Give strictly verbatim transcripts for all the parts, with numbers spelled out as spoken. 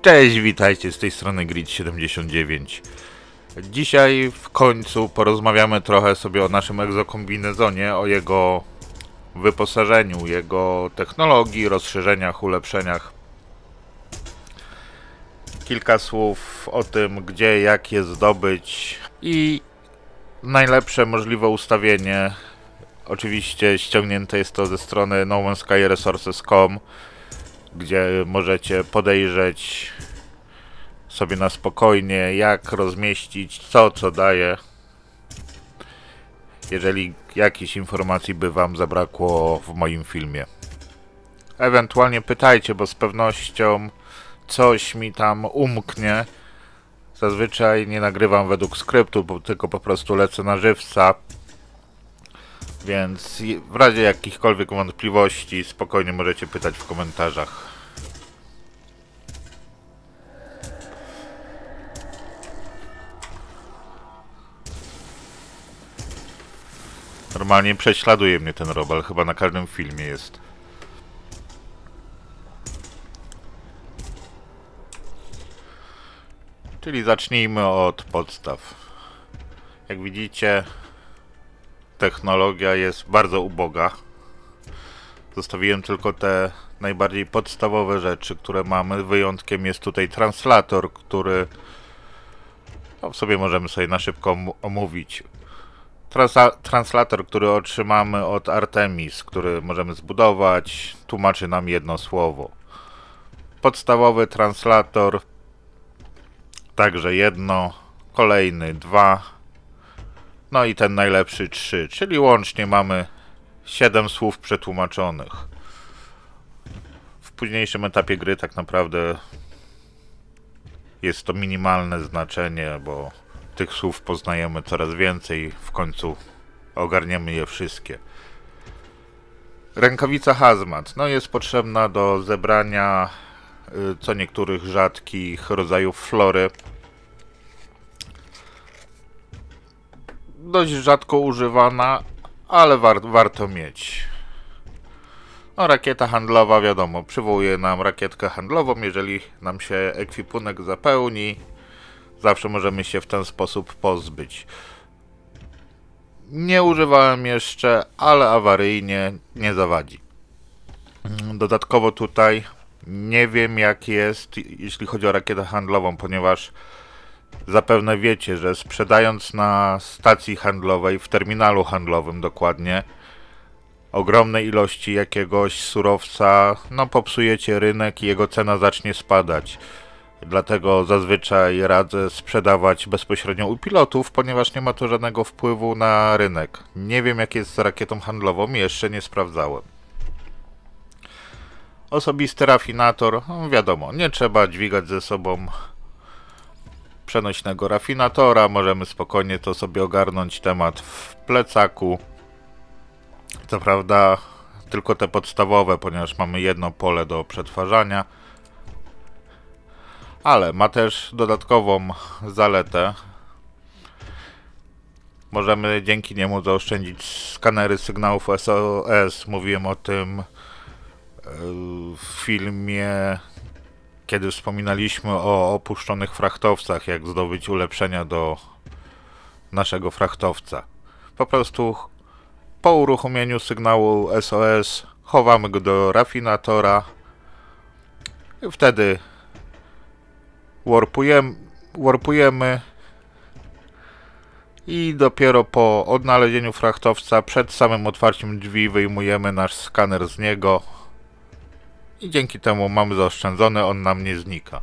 Cześć, witajcie, z tej strony Grid siedemdziesiąt dziewięć. Dzisiaj w końcu porozmawiamy trochę sobie o naszym egzokombinezonie, o jego wyposażeniu, jego technologii, rozszerzeniach, ulepszeniach. Kilka słów o tym, gdzie, jak je zdobyć i najlepsze możliwe ustawienie. Oczywiście ściągnięte jest to ze strony no one sky resources kropka com, gdzie możecie podejrzeć sobie na spokojnie, jak rozmieścić co, co daje. Jeżeli jakiejś informacji by wam zabrakło w moim filmie. Ewentualnie pytajcie, bo z pewnością coś mi tam umknie. Zazwyczaj nie nagrywam według skryptu, bo tylko po prostu lecę na żywca. Więc w razie jakichkolwiek wątpliwości spokojnie możecie pytać w komentarzach. Normalnie prześladuje mnie ten robal, chyba na każdym filmie jest. Czyli zacznijmy od podstaw. Jak widzicie, technologia jest bardzo uboga. Zostawiłem tylko te najbardziej podstawowe rzeczy, które mamy. Wyjątkiem jest tutaj translator, który no, sobie możemy sobie na szybko omówić. Transla translator, który otrzymamy od Artemis, który możemy zbudować, tłumaczy nam jedno słowo. Podstawowy translator, także jedno, kolejny dwa, no i ten najlepszy trzy, czyli łącznie mamy siedem słów przetłumaczonych. W późniejszym etapie gry tak naprawdę jest to minimalne znaczenie, bo tych słów poznajemy coraz więcej, w końcu ogarniemy je wszystkie. Rękawica hazmat, no jest potrzebna do zebrania y, co niektórych rzadkich rodzajów flory. Dość rzadko używana, ale war warto mieć. No, rakieta handlowa, wiadomo, przywołuje nam rakietkę handlową, jeżeli nam się ekwipunek zapełni. Zawsze możemy się w ten sposób pozbyć. Nie używałem jeszcze, ale awaryjnie nie zawadzi. Dodatkowo tutaj nie wiem jak jest, jeśli chodzi o rakietę handlową, ponieważ zapewne wiecie, że sprzedając na stacji handlowej, w terminalu handlowym dokładnie, ogromne ilości jakiegoś surowca, no popsujecie rynek i jego cena zacznie spadać. Dlatego zazwyczaj radzę sprzedawać bezpośrednio u pilotów, ponieważ nie ma to żadnego wpływu na rynek. Nie wiem jak jest z rakietą handlową, jeszcze nie sprawdzałem. Osobisty rafinator, no wiadomo, nie trzeba dźwigać ze sobą przenośnego rafinatora, możemy spokojnie to sobie ogarnąć temat w plecaku. Co prawda tylko te podstawowe, ponieważ mamy jedno pole do przetwarzania. Ale ma też dodatkową zaletę. Możemy dzięki niemu zaoszczędzić skanery sygnałów S O S. Mówiłem o tym w filmie, kiedy wspominaliśmy o opuszczonych frachtowcach, jak zdobyć ulepszenia do naszego frachtowca. Po prostu po uruchomieniu sygnału S O S chowamy go do rafinatora i wtedy warpujemy, warpujemy i dopiero po odnalezieniu frachtowca przed samym otwarciem drzwi wyjmujemy nasz skaner z niego i dzięki temu mamy zaoszczędzony, on nam nie znika.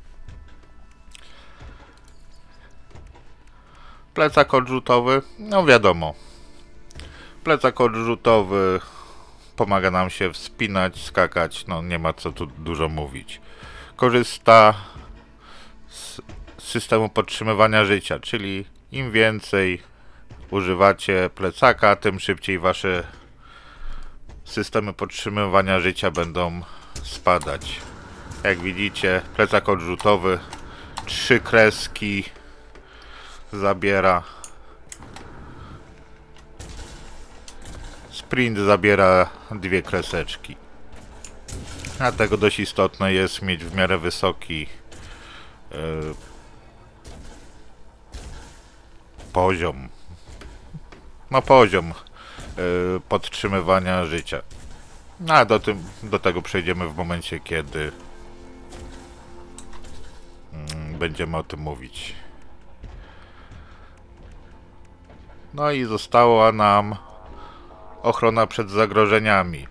Plecak odrzutowy, no wiadomo, plecak odrzutowy pomaga nam się wspinać, skakać, no nie ma co tu dużo mówić. Korzysta z systemu podtrzymywania życia, czyli im więcej używacie plecaka, tym szybciej wasze systemy podtrzymywania życia będą spadać. Jak widzicie, plecak odrzutowy trzy kreski zabiera. Sprint zabiera dwie kreseczki. Dlatego dość istotne jest mieć w miarę wysoki yy, poziom, no poziom yy, podtrzymywania życia. No, a do, tym, do tego przejdziemy w momencie, kiedy yy, będziemy o tym mówić. No i została nam ochrona przed zagrożeniami.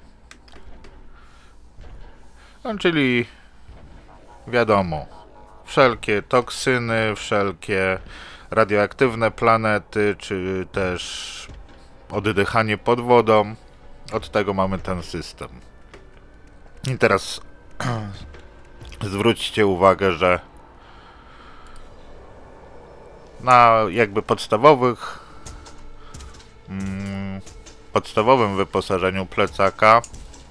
No, czyli wiadomo, wszelkie toksyny, wszelkie radioaktywne planety, czy też oddychanie pod wodą. Od tego mamy ten system. I teraz zwróćcie uwagę, że na jakby podstawowych mm, podstawowym wyposażeniu plecaka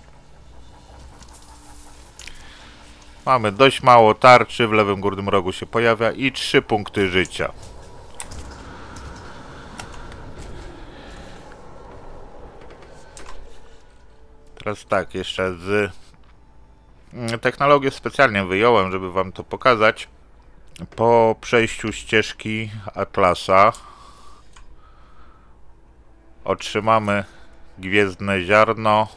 mamy dość mało tarczy, w lewym górnym rogu się pojawia, i trzy punkty życia. Teraz tak, jeszcze z technologię specjalnie wyjąłem, żeby wam to pokazać. Po przejściu ścieżki Atlasa otrzymamy gwiezdne ziarno,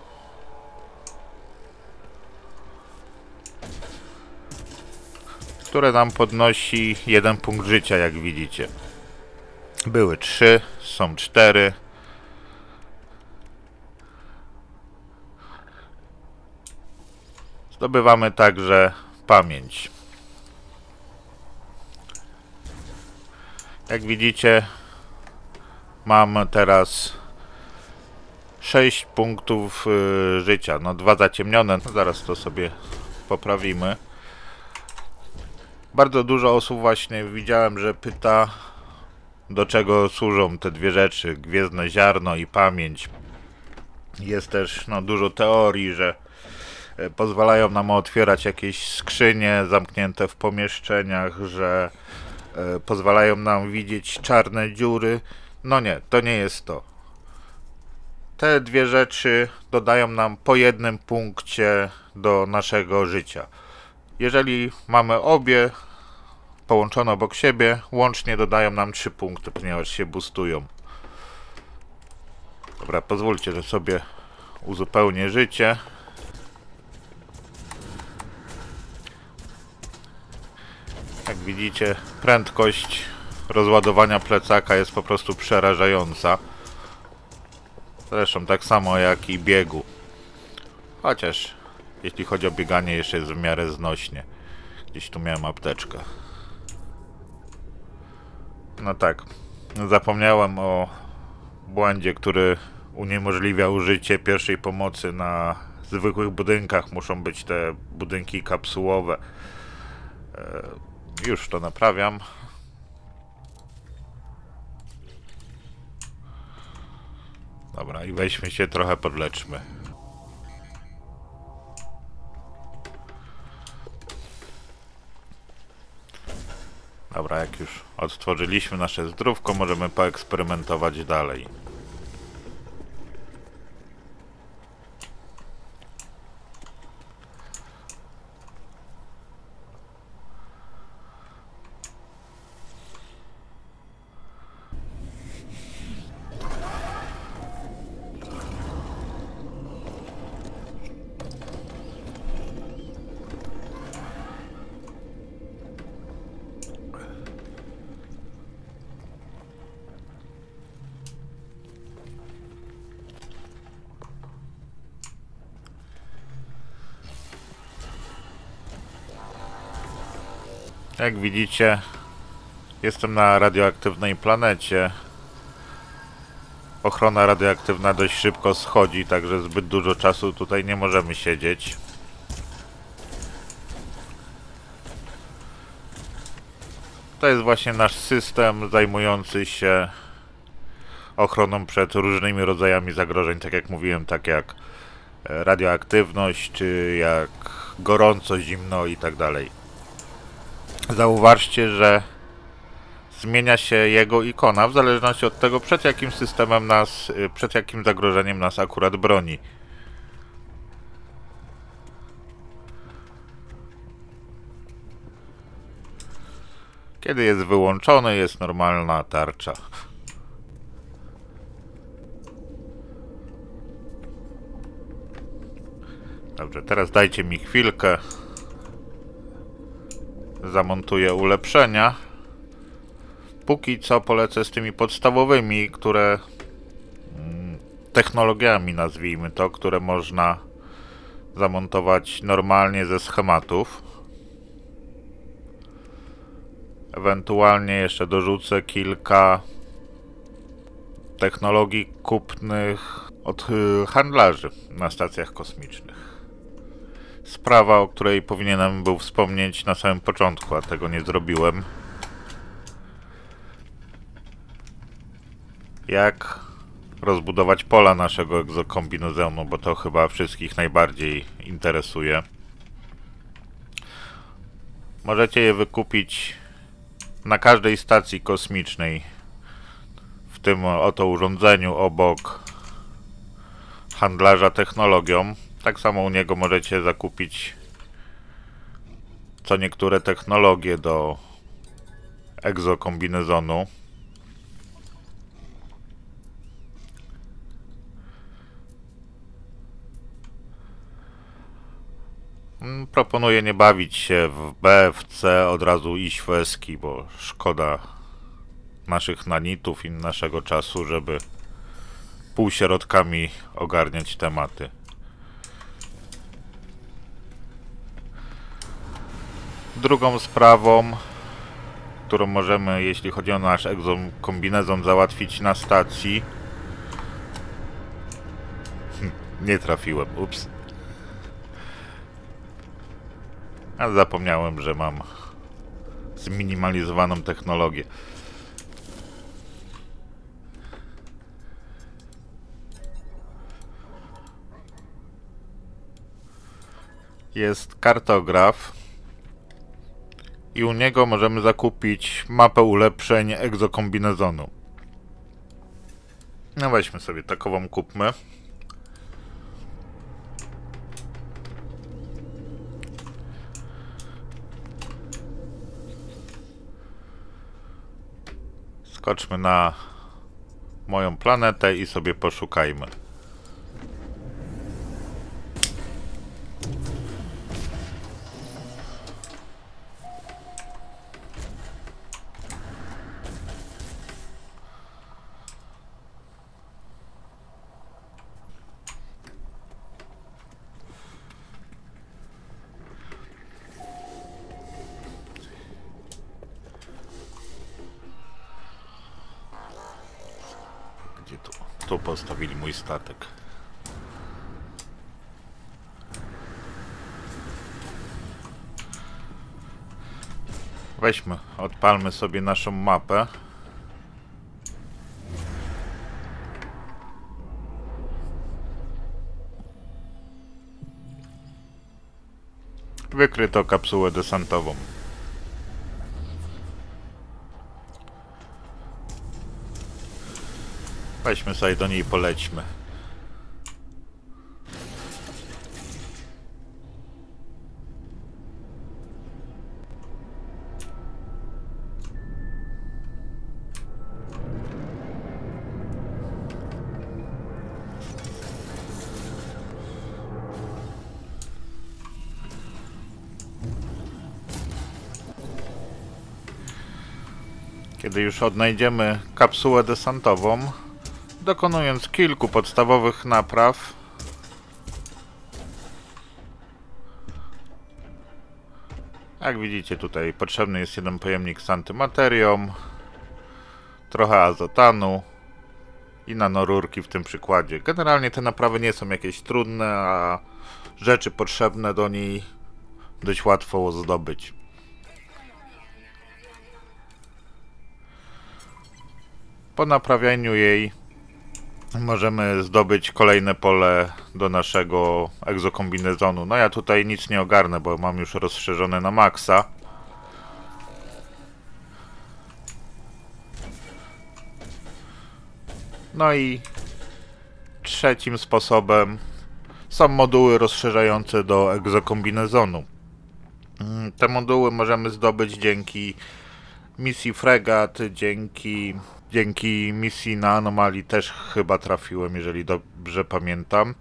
które nam podnosi jeden punkt życia, jak widzicie. Były trzy, są cztery. Zdobywamy także pamięć. Jak widzicie, mam teraz sześć punktów yy, życia. No, dwa zaciemnione, no, zaraz to sobie poprawimy. Bardzo dużo osób właśnie widziałem, że pyta, do czego służą te dwie rzeczy, gwiezdne ziarno i pamięć. Jest też no, dużo teorii, że pozwalają nam otwierać jakieś skrzynie zamknięte w pomieszczeniach, że e, pozwalają nam widzieć czarne dziury. No nie, to nie jest to. Te dwie rzeczy dodają nam po jednym punkcie do naszego życia. Jeżeli mamy obie połączone obok siebie, łącznie dodają nam trzy punkty, ponieważ się boostują. Dobra, pozwólcie, że sobie uzupełnię życie. Jak widzicie, prędkość rozładowania plecaka jest po prostu przerażająca. Zresztą tak samo jak i biegu. Chociaż jeśli chodzi o bieganie, jeszcze jest w miarę znośnie. Gdzieś tu miałem apteczkę. No tak, zapomniałem o błędzie, który uniemożliwia użycie pierwszej pomocy na zwykłych budynkach. Muszą być te budynki kapsułowe. Już to naprawiam. Dobra, i weźmy się trochę podleczmy. Dobra, jak już odtworzyliśmy nasze zdrówko, możemy poeksperymentować dalej. Jak widzicie, jestem na radioaktywnej planecie. Ochrona radioaktywna dość szybko schodzi, także zbyt dużo czasu tutaj nie możemy siedzieć. To jest właśnie nasz system zajmujący się ochroną przed różnymi rodzajami zagrożeń, tak jak mówiłem, tak jak radioaktywność, czy jak gorąco, zimno i tak dalej. Zauważcie, że zmienia się jego ikona w zależności od tego, przed jakim systemem nas, przed jakim zagrożeniem nas akurat broni. Kiedy jest wyłączony, jest normalna tarcza. Dobrze, teraz dajcie mi chwilkę. Zamontuję ulepszenia. Póki co polecę z tymi podstawowymi, które... technologiami, nazwijmy to, które można zamontować normalnie ze schematów. Ewentualnie jeszcze dorzucę kilka technologii kupnych od handlarzy na stacjach kosmicznych. Sprawa, o której powinienem był wspomnieć na samym początku, a tego nie zrobiłem. Jak rozbudować pola naszego egzokombinezonu, bo to chyba wszystkich najbardziej interesuje. Możecie je wykupić na każdej stacji kosmicznej, w tym oto urządzeniu obok handlarza technologią. Tak samo u niego możecie zakupić co niektóre technologie do egzokombinezonu. Proponuję nie bawić się w B, w C, od razu iść w eski, bo szkoda naszych nanitów i naszego czasu, żeby półsierotkami ogarniać tematy. Drugą sprawą, którą możemy, jeśli chodzi o nasz egzokombinezon, załatwić na stacji... Hm, nie trafiłem, ups. Ale zapomniałem, że mam zminimalizowaną technologię. Jest kartograf i u niego możemy zakupić mapę ulepszeń egzokombinezonu. No weźmy sobie takową, kupmy. Skoczmy na moją planetę i sobie poszukajmy. Tu, tu postawili mój statek. Weźmy, odpalmy sobie naszą mapę. Wykryto kapsułę desantową. Weźmy sobie do niej i polećmy. Kiedy już odnajdziemy kapsułę desantową, dokonując kilku podstawowych napraw, jak widzicie, tutaj potrzebny jest jeden pojemnik z antymaterią, trochę azotanu i nanorurki w tym przykładzie. Generalnie te naprawy nie są jakieś trudne, a rzeczy potrzebne do niej dość łatwo zdobyć. Po naprawianiu jej możemy zdobyć kolejne pole do naszego egzokombinezonu. No ja tutaj nic nie ogarnę, bo mam już rozszerzone na maksa. No i trzecim sposobem są moduły rozszerzające do egzokombinezonu. Te moduły możemy zdobyć dzięki misji fregat, dzięki, dzięki misji na anomalii też chyba trafiłem, jeżeli dobrze pamiętam.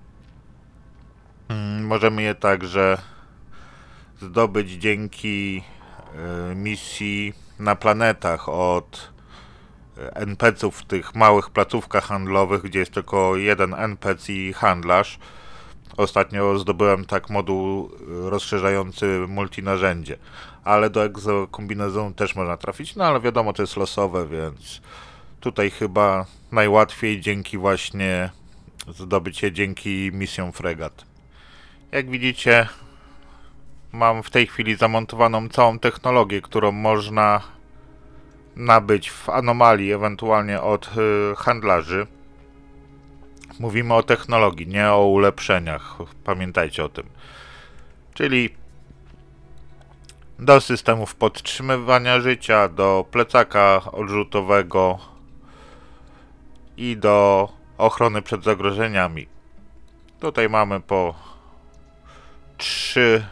Możemy je także zdobyć dzięki y, misji na planetach od en pe ce ów w tych małych placówkach handlowych, gdzie jest tylko jeden en pe ce i handlarz. Ostatnio zdobyłem tak moduł rozszerzający multinarzędzie, ale do egzokombinezonu też można trafić, no ale wiadomo, to jest losowe, więc tutaj chyba najłatwiej dzięki właśnie zdobyć je dzięki misjom fregat. Jak widzicie, mam w tej chwili zamontowaną całą technologię, którą można nabyć w anomalii, ewentualnie od y, handlarzy. Mówimy o technologii, nie o ulepszeniach. Pamiętajcie o tym. Czyli do systemów podtrzymywania życia, do plecaka odrzutowego i do ochrony przed zagrożeniami. Tutaj mamy po trzy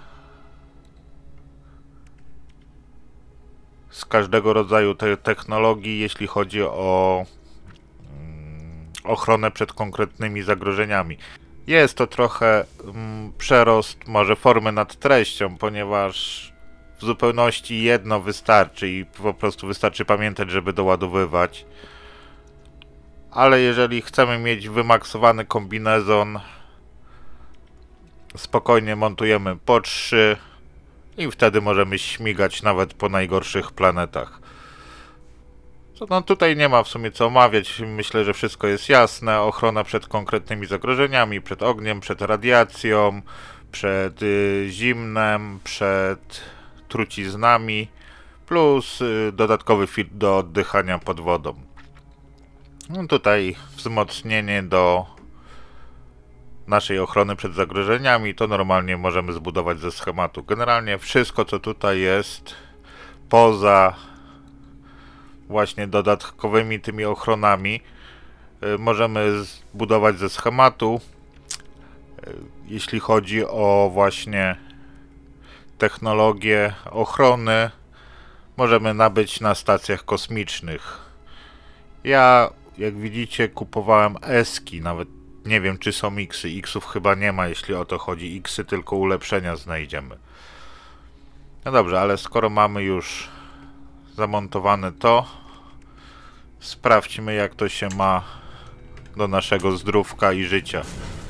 z każdego rodzaju te technologii, jeśli chodzi o mm, ochronę przed konkretnymi zagrożeniami. Jest to trochę mm, przerost może formy nad treścią, ponieważ w zupełności jedno wystarczy i po prostu wystarczy pamiętać, żeby doładowywać. Ale jeżeli chcemy mieć wymaksowany kombinezon, spokojnie montujemy po trzy i wtedy możemy śmigać nawet po najgorszych planetach. No tutaj nie ma w sumie co omawiać, myślę, że wszystko jest jasne. Ochrona przed konkretnymi zagrożeniami, przed ogniem, przed radiacją, przed y, zimnem, przed truciznami, plus y, dodatkowy filtr do oddychania pod wodą. No tutaj wzmocnienie do naszej ochrony przed zagrożeniami to normalnie możemy zbudować ze schematu. Generalnie wszystko, co tutaj jest poza właśnie dodatkowymi tymi ochronami, y, możemy zbudować ze schematu. Y, jeśli chodzi o właśnie technologię ochrony, możemy nabyć na stacjach kosmicznych. Ja, jak widzicie, kupowałem eski, nawet nie wiem, czy są X-y. X-ów chyba nie ma, jeśli o to chodzi. X-y tylko ulepszenia znajdziemy. No dobrze, ale skoro mamy już zamontowane to, sprawdźmy, jak to się ma do naszego zdrówka i życia.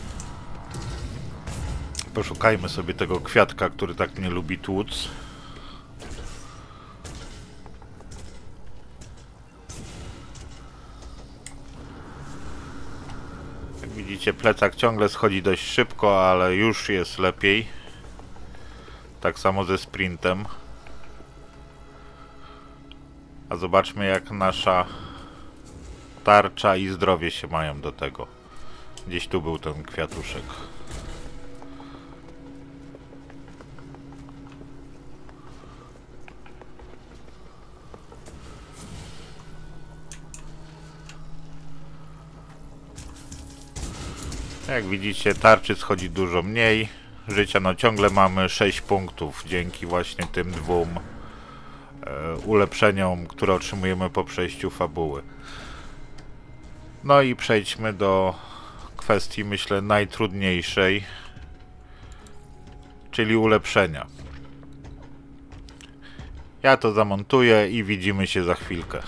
Poszukajmy sobie tego kwiatka, który tak nie lubi tłuc. Jak widzicie, plecak ciągle schodzi dość szybko, ale już jest lepiej. Tak samo ze sprintem. A zobaczmy, jak nasza tarcza i zdrowie się mają do tego. Gdzieś tu był ten kwiatuszek. Jak widzicie, tarczy schodzi dużo mniej. Życia no ciągle mamy sześć punktów dzięki właśnie tym dwóm e, ulepszeniom, które otrzymujemy po przejściu fabuły. No i przejdźmy do kwestii, myślę, najtrudniejszej, czyli ulepszenia. Ja to zamontuję i widzimy się za chwilkę.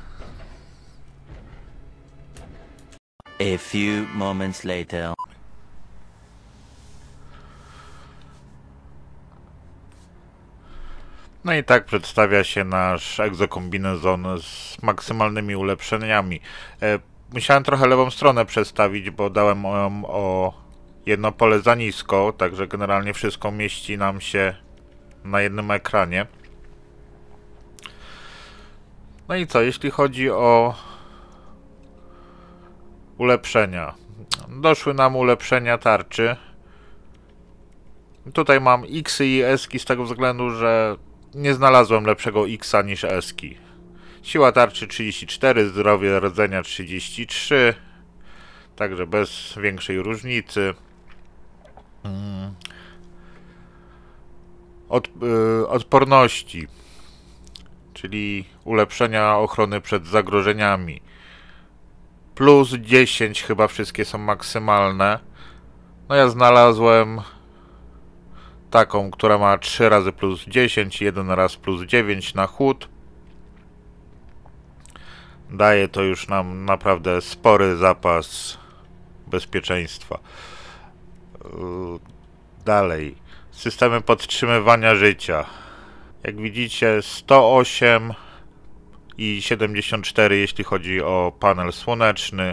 A few moments later. No i tak przedstawia się nasz egzokombinezon z maksymalnymi ulepszeniami. E, musiałem trochę lewą stronę przestawić, bo dałem ją o jedno pole za nisko, także generalnie wszystko mieści nam się na jednym ekranie. No i co, jeśli chodzi o ulepszenia. Doszły nam ulepszenia tarczy. Tutaj mam X-y i S-ki z tego względu, że nie znalazłem lepszego X-a niż S-ki. Siła tarczy trzydzieści cztery, zdrowie rdzenia trzydzieści trzy. Także bez większej różnicy. Od, yy, odporności czyli ulepszenia ochrony przed zagrożeniami. Plus dziesięć chyba wszystkie są maksymalne. No ja znalazłem taką, która ma trzy razy plus dziesięć, jeden raz plus dziewięć na chłód. Daje to już nam naprawdę spory zapas bezpieczeństwa. Dalej. Systemy podtrzymywania życia. Jak widzicie, sto osiem i siedemdziesiąt cztery, jeśli chodzi o panel słoneczny.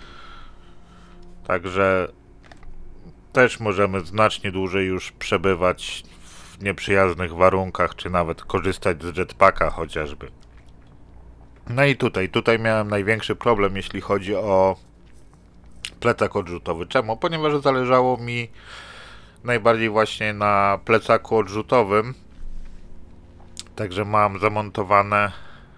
Także też możemy znacznie dłużej już przebywać w nieprzyjaznych warunkach, czy nawet korzystać z jetpacka chociażby. No i tutaj, tutaj miałem największy problem, jeśli chodzi o plecak odrzutowy. Czemu? Ponieważ zależało mi najbardziej właśnie na plecaku odrzutowym. Także mam zamontowane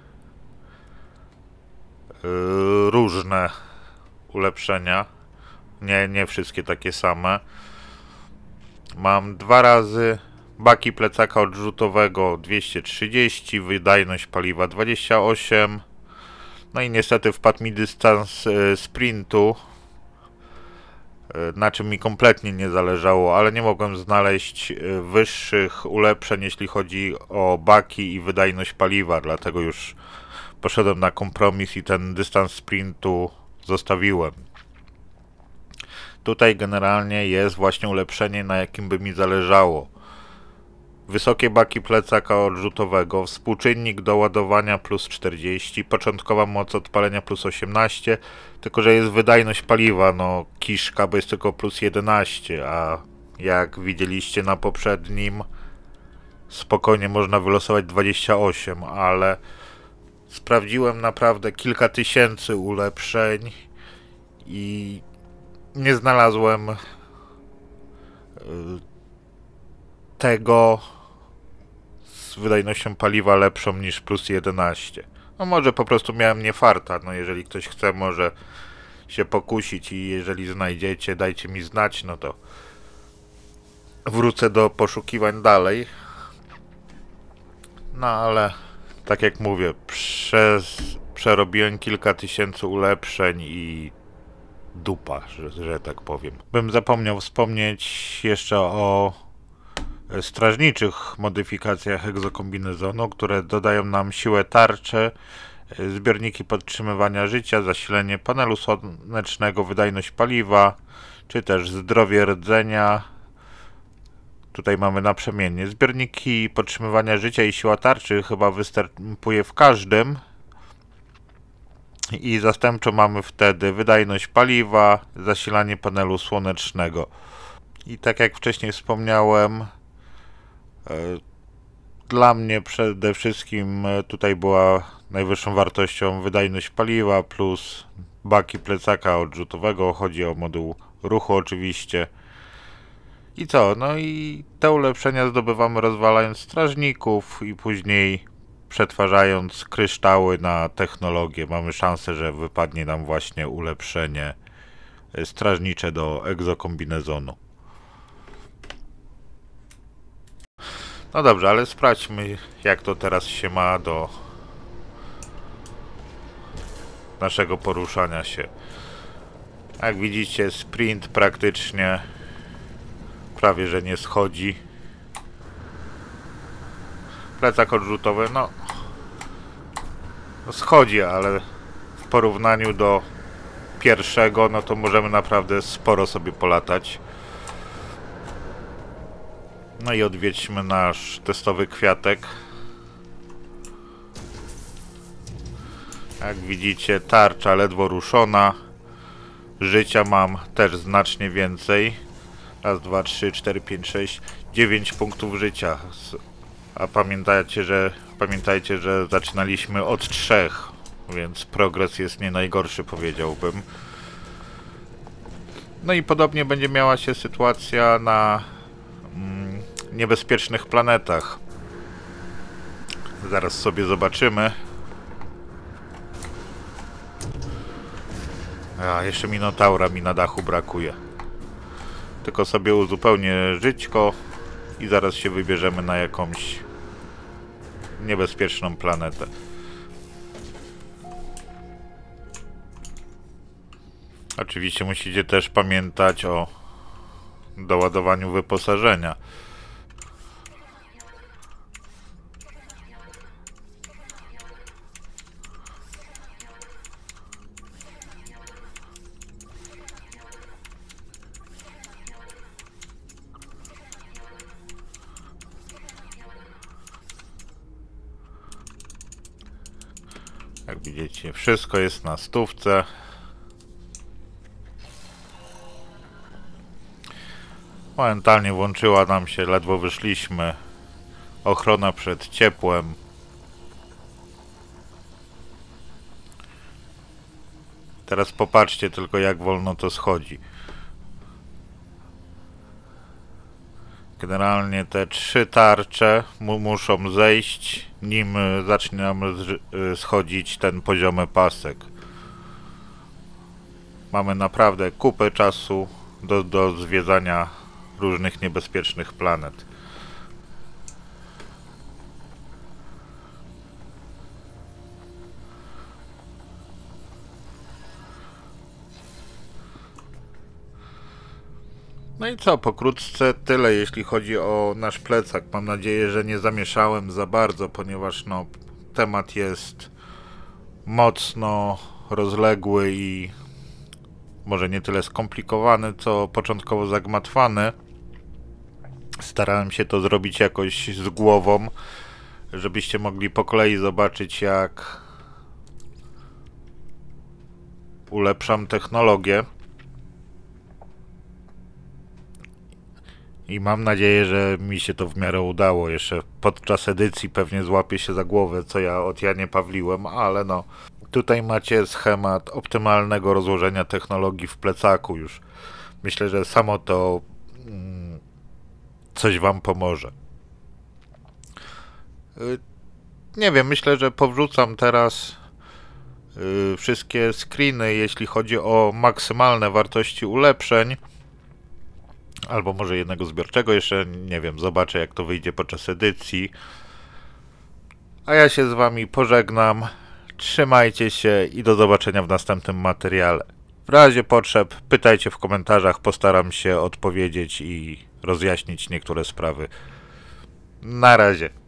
yy, różne ulepszenia. Nie, nie wszystkie takie same. Mam dwa razy baki plecaka odrzutowego dwieście trzydzieści, wydajność paliwa dwadzieścia osiem. No i niestety wpadł mi dystans yy, sprintu, na czym mi kompletnie nie zależało, ale nie mogłem znaleźć wyższych ulepszeń, jeśli chodzi o baki i wydajność paliwa, dlatego już poszedłem na kompromis i ten dystans sprintu zostawiłem. Tutaj generalnie jest właśnie ulepszenie, na jakim by mi zależało. Wysokie baki plecaka odrzutowego, współczynnik do ładowania plus czterdzieści, początkowa moc odpalenia plus osiemnaście, tylko że jest wydajność paliwa, no kiszka, bo jest tylko plus jedenaście, a jak widzieliście na poprzednim, spokojnie można wylosować dwadzieścia osiem, ale sprawdziłem naprawdę kilka tysięcy ulepszeń i nie znalazłem yy, tego z wydajnością paliwa lepszą niż plus jedenaście. No może po prostu miałem nie farta, no jeżeli ktoś chce, może się pokusić i jeżeli znajdziecie, dajcie mi znać, no to wrócę do poszukiwań dalej. No ale tak jak mówię, przez, przerobiłem kilka tysięcy ulepszeń i dupa, że, że tak powiem. Bym zapomniał wspomnieć jeszcze o strażniczych modyfikacjach egzokombinezonu, które dodają nam siłę tarczy, zbiorniki podtrzymywania życia, zasilenie panelu słonecznego, wydajność paliwa, czy też zdrowie rdzenia. Tutaj mamy naprzemiennie. Zbiorniki podtrzymywania życia i siła tarczy chyba występuje w każdym. I zastępczo mamy wtedy wydajność paliwa, zasilanie panelu słonecznego. I tak jak wcześniej wspomniałem, dla mnie przede wszystkim tutaj była najwyższą wartością wydajność paliwa plus baki plecaka odrzutowego. Chodzi o moduł ruchu oczywiście. I co? No i te ulepszenia zdobywamy rozwalając strażników i później przetwarzając kryształy na technologię. Mamy szansę, że wypadnie nam właśnie ulepszenie strażnicze do egzokombinezonu. No dobrze, ale sprawdźmy, jak to teraz się ma do naszego poruszania się. Jak widzicie, sprint praktycznie prawie że nie schodzi. Plecak odrzutowy, no, no schodzi, ale w porównaniu do pierwszego, no to możemy naprawdę sporo sobie polatać. No i odwiedźmy nasz testowy kwiatek. Jak widzicie, tarcza ledwo ruszona. Życia mam też znacznie więcej. Raz, dwa, trzy, cztery, pięć, sześć, dziewięć punktów życia. A pamiętajcie, że pamiętajcie, że zaczynaliśmy od trzech, więc progres jest nie najgorszy, powiedziałbym. No i podobnie będzie miała się sytuacja na mm, niebezpiecznych planetach. Zaraz sobie zobaczymy. A, jeszcze Minotaura mi na dachu brakuje. Tylko sobie uzupełnię żyćko i zaraz się wybierzemy na jakąś niebezpieczną planetę. Oczywiście musicie też pamiętać o doładowaniu wyposażenia. Jak widzicie, wszystko jest na stówce. Momentalnie włączyła nam się, ledwo wyszliśmy, ochrona przed ciepłem. Teraz popatrzcie tylko, jak wolno to schodzi. Generalnie te trzy tarcze mu muszą zejść, nim zacznie nam schodzić ten poziomy pasek. Mamy naprawdę kupę czasu do, do zwiedzania różnych niebezpiecznych planet. No i co, pokrótce tyle, jeśli chodzi o nasz plecak. Mam nadzieję, że nie zamieszałem za bardzo, ponieważ no, temat jest mocno rozległy i może nie tyle skomplikowany, co początkowo zagmatwany. Starałem się to zrobić jakoś z głową, żebyście mogli po kolei zobaczyć, jak ulepszam technologię. I mam nadzieję, że mi się to w miarę udało. Jeszcze podczas edycji pewnie złapię się za głowę, co ja od Janie Pawliłem, ale no. Tutaj macie schemat optymalnego rozłożenia technologii w plecaku już. Myślę, że samo to mm, coś wam pomoże. Yy, nie wiem, myślę, że powrzucam teraz yy, wszystkie screeny, jeśli chodzi o maksymalne wartości ulepszeń. Albo może jednego zbiorczego, jeszcze nie wiem, zobaczę, jak to wyjdzie podczas edycji. A ja się z wami pożegnam. Trzymajcie się i do zobaczenia w następnym materiale. W razie potrzeb pytajcie w komentarzach, postaram się odpowiedzieć i rozjaśnić niektóre sprawy. Na razie.